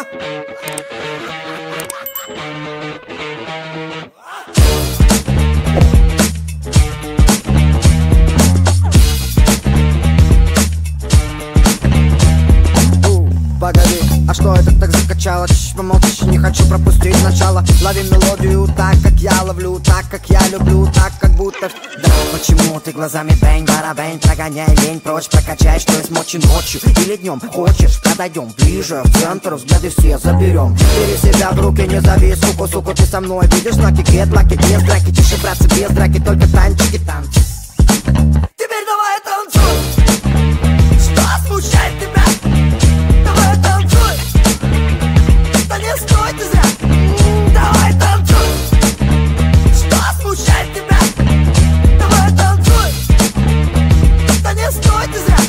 Погоди, а что это так закачало? Чш, помолчи, не хочу пропустить начало. Лови мелодию так, как я ловлю, так, как я люблю, так, как будто... Да, почему ты глазами бэнь-барабэнь? Прогоняй лень прочь, прокачай, что есть мочи ночью или днем. Хочешь, подойдем ближе, в центр, взгляды все заберем. Бери себя в руки, не зови, суку, ты со мной. Видишь знаки, гет-лаки, без драки, тише, братцы, без драки, только танчики, танцы. Теперь давай танцуй. Что смущает тебя? Давай танцуй. Да не стой ты зря. Давай танцуй. Что смущает тебя? Давай танцуй. Да не стой ты зря.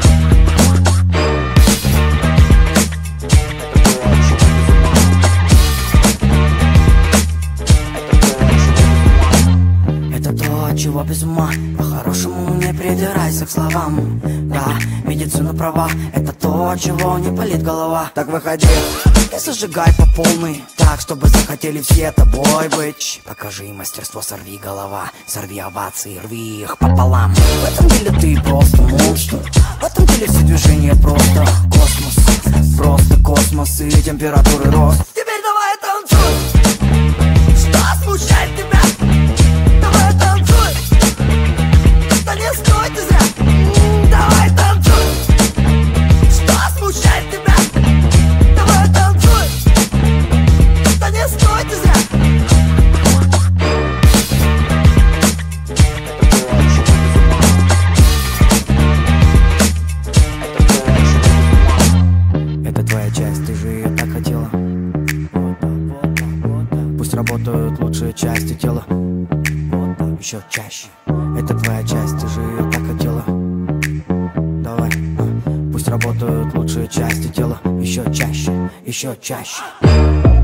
Это то, чего без ума. По-хорошему не придирайся к словам. Да, медицина права. Это то, чего не болит голова. Так выходи и зажигай по полной, так, чтобы захотели все тобой быть. Покажи мастерство, сорви голова. Сорви овации, рви их пополам. В этом деле ты просто монстр. В этом деле все движения просто космос. Просто космос и температуры рост. Теперь давай танцуй. Что смущает тебя? Давай танцуй. Да не стой ты зря. Давай танцуй. Что смущает тебя? Давай танцуй. Да не стой ты зря. Это твоя часть, ты же ее так хотела. Пусть работают лучшие части тела. Еще чаще. Это твоя часть, ты же ее так хотела. Давай, пусть работают лучшие части тела. Еще чаще, еще чаще.